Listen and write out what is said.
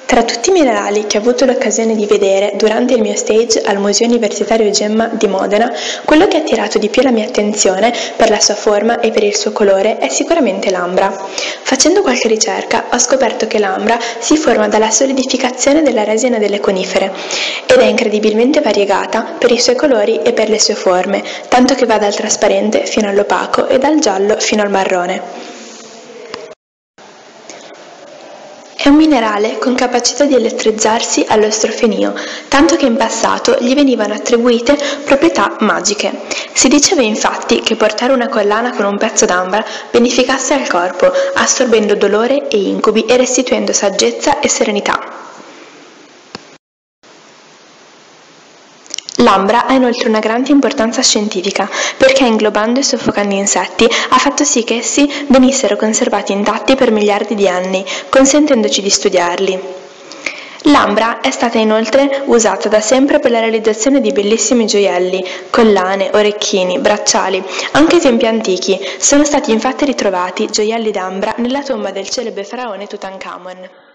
Tra tutti i minerali che ho avuto l'occasione di vedere durante il mio stage al Museo Universitario Gemma di Modena, quello che ha attirato di più la mia attenzione per la sua forma e per il suo colore è sicuramente l'ambra. Facendo qualche ricerca ho scoperto che l'ambra si forma dalla solidificazione della resina delle conifere ed è incredibilmente variegata per i suoi colori e per le sue forme, tanto che va dal trasparente fino all'opaco e dal giallo fino al marrone. È un minerale con capacità di elettrizzarsi allo strofenio, tanto che in passato gli venivano attribuite proprietà magiche. Si diceva infatti che portare una collana con un pezzo d'ambra beneficasse al corpo, assorbendo dolore e incubi e restituendo saggezza e serenità. L'ambra ha inoltre una grande importanza scientifica, perché inglobando e soffocando insetti ha fatto sì che essi venissero conservati intatti per miliardi di anni, consentendoci di studiarli. L'ambra è stata inoltre usata da sempre per la realizzazione di bellissimi gioielli, collane, orecchini, bracciali. Anche ai tempi antichi sono stati infatti ritrovati gioielli d'ambra nella tomba del celebre faraone Tutankhamon.